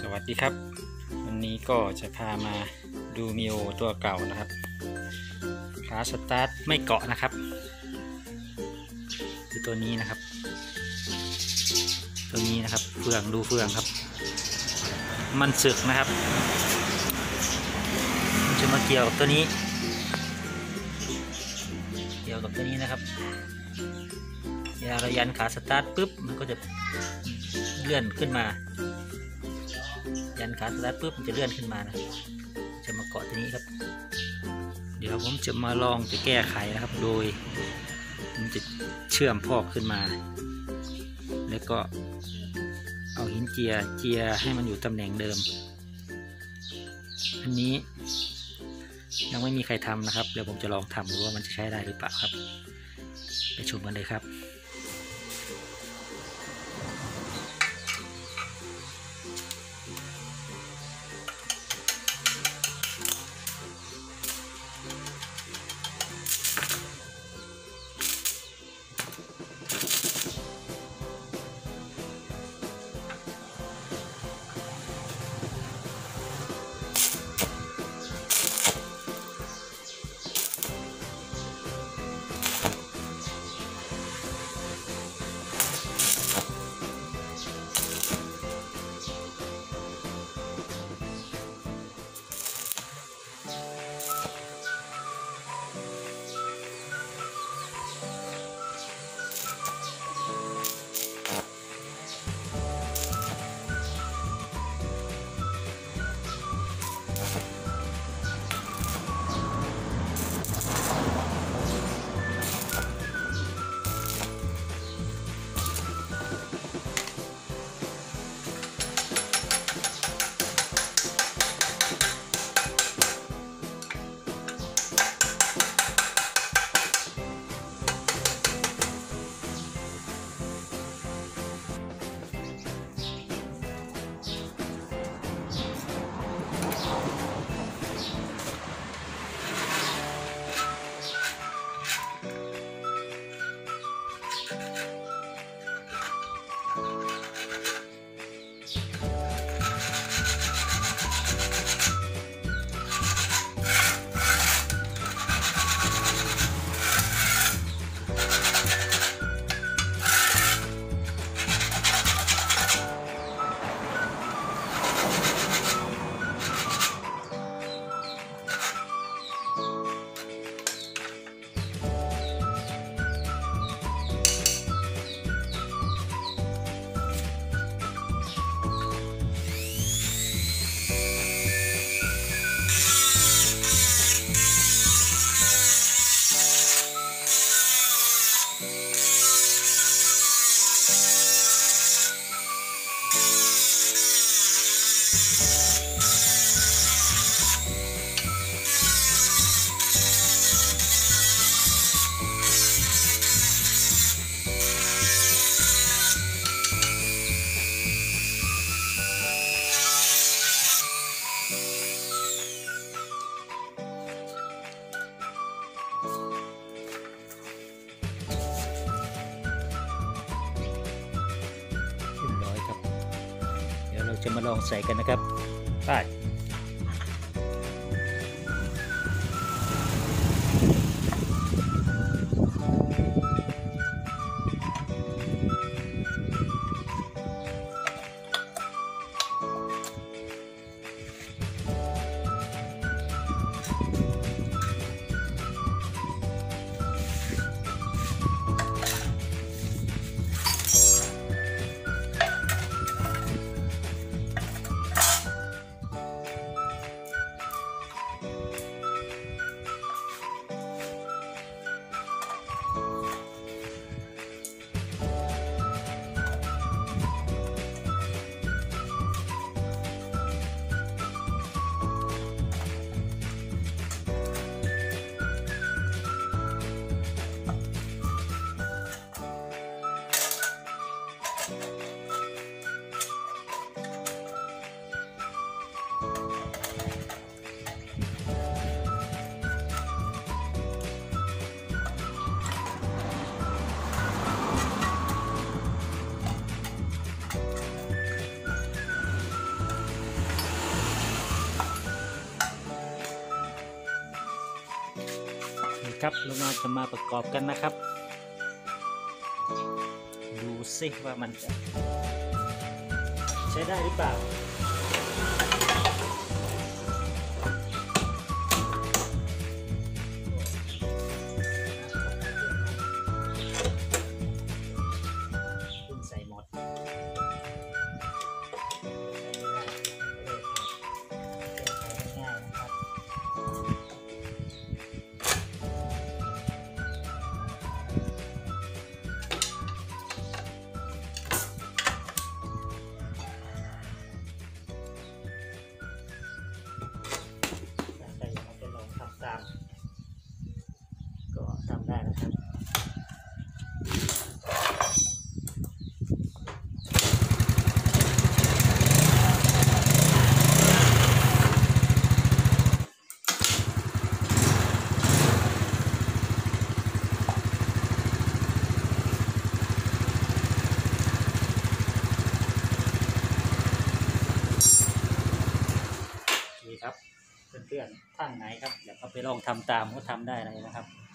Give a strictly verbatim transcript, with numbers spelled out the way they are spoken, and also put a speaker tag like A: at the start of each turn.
A: วัสดีครับวันนี้ก็จะพามาดูมิโอตัวเก่านะครับขาสตาร์ทไม่เกาะนะครับคือตัวนี้นะครับตัวนี้นะครับเฟืองดูเฟืองครับมันสึกนะครับจะมาเกี่ยวกับตัวนี้เกี่ยวกับตัวนี้นะครับเวลาเรายันขาสตาร์ทปุ๊บมันก็จะเลื่อนขึ้นมายันขาสตาร์ทปุ๊บมันจะเลื่อนขึ้นมานะครับจะมาเกาะตัวนี้ครับเดี๋ยวผมจะมาลองจะแก้ไขนะครับโดยผมจะเชื่อมพอกขึ้นมาแล้วก็เอาหินเจียเจียให้มันอยู่ตำแหน่งเดิมอันนี้ยังไม่มีใครทำนะครับเดี๋ยวผมจะลองทำดูว่ามันจะใช้ได้หรือเปล่าครับไปชมกันเลยครับเราจะมาลองใส่กันนะครับไปครับเรามาจะมาประกอบกันนะครับดูสิว่ามันจะใช้ได้หรือเปล่าใส่หมดง่ายๆนะครับใครอยากเอาไปลองทำตามก็ทำได้นะครับครับเพื่อนๆท่านไหนครับอยากเอาไปลองทำตามก็ทำได้เลยนะครับ